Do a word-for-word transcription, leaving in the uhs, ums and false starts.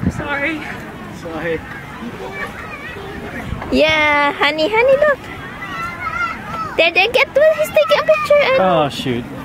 Sorry. Sorry. Yeah, honey, honey, look. There, there, get to. He's taking a picture. And Oh shoot.